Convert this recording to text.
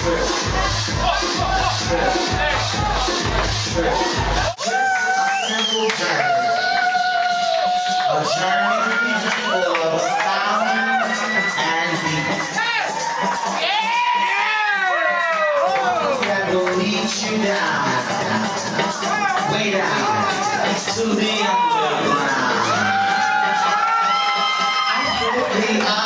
Simple journey. A journey full of sound and beat. That will lead you down, way down, to the underground. I feel the